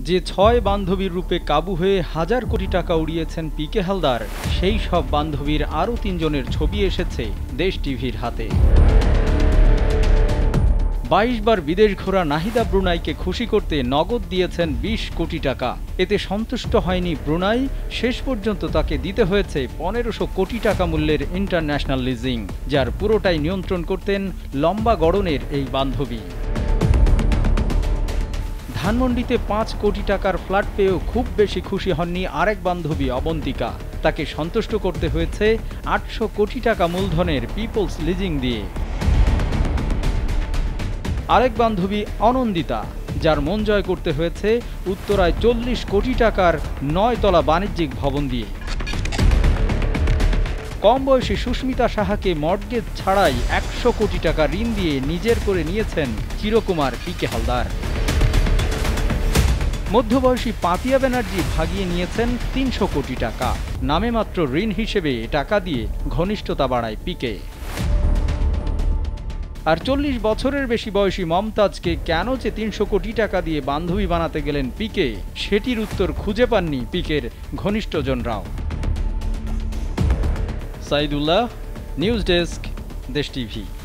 যে ৬ বান্ধবীর রূপে কাবু হয়ে হাজার কোটি টাকা উড়িয়েছেন পিকে হালদার, সেই সব বান্ধবীর আরও ৩ জনের ছবি এসেছে দেশ টিভির হাতে। ২২ বার বিদেশ ঘোরা নাহিদা ব্রুনাইকে খুশি করতে নগদ দিয়েছেন ২০ কোটি টাকা। এতে সন্তুষ্ট হয়নি ব্রুনাই, শেষ পর্যন্ত তাকে দিতে হয়েছে ১৫০০ কোটি টাকা মূল্যের ইন্টারন্যাশনাল লিজিং, যার পুরোটাই নিয়ন্ত্রণ করতেন লম্বা গড়নের এই বান্ধবী। ধানমন্ডিতে ৫ কোটি টাকার ফ্ল্যাট পেয়েও খুব বেশি খুশি হননি আরেক বান্ধবী অবন্তিকা। তাকে সন্তুষ্ট করতে হয়েছে ৮০০ কোটি টাকা মূলধনের পিপলস লিজিং দিয়ে। আরেক বান্ধবী অনন্দিতা, যার মন জয় করতে হয়েছে উত্তরায় ৪০ কোটি টাকার ৯ তলা বাণিজ্যিক ভবন দিয়ে। কম বয়সী সুস্মিতা সাহাকে মর্টগেজ ছাড়াই ১০০ কোটি টাকা ঋণ দিয়ে নিজের করে নিয়েছেন চিরকুমার পিকে হালদার। মধ্যবয়সী পাতিয়া ব্যানার্জি ভাগিয়ে নিয়েছেন ৩০০ কোটি টাকা। নামে মাত্র ঋণ হিসেবে টাকা দিয়ে ঘনিষ্ঠতা বাড়ায় পিকে। আর ৪০ বছরের বেশি বয়সী মমতাজকে কেন যে ৩০০ কোটি টাকা দিয়ে বান্ধবী বানাতে গেলেন পিকে, সেটির উত্তর খুঁজে পাননি পিকের ঘনিষ্ঠজনরাও। Saidullah, news desk, Desh TV.